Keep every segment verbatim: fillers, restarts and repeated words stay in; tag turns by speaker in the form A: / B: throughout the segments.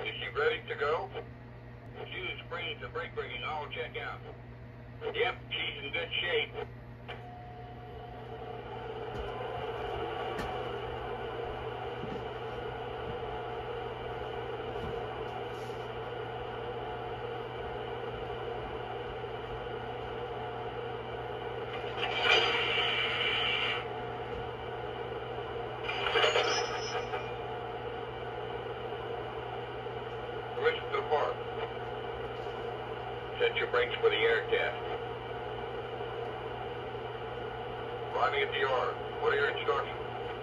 A: Is she ready to go? Fuse, springs, and brake rigging all check out. Yep, she's in good shape. Permission to depart. Set your brakes for the air test. Arriving at the yard. What are your instructions?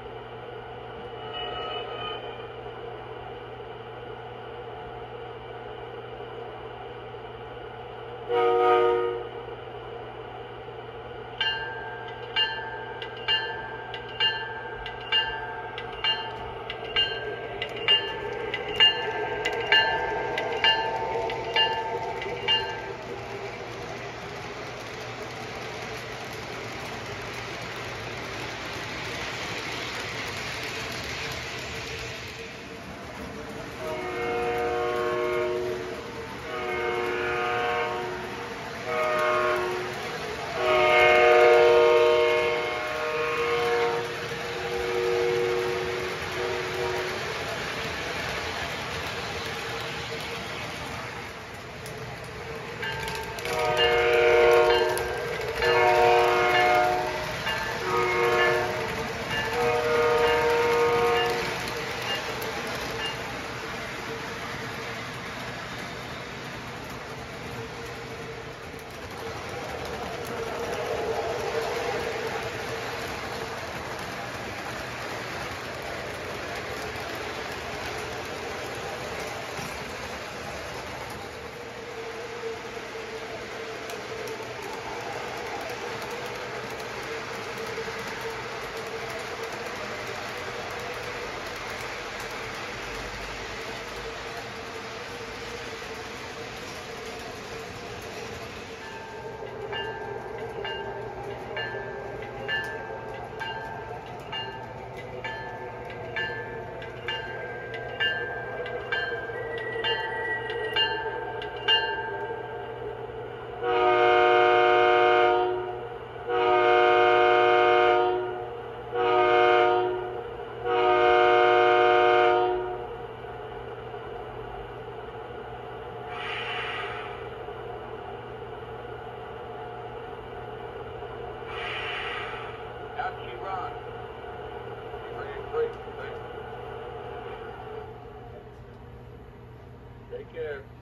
A: How'd she run? Pretty great. Take care.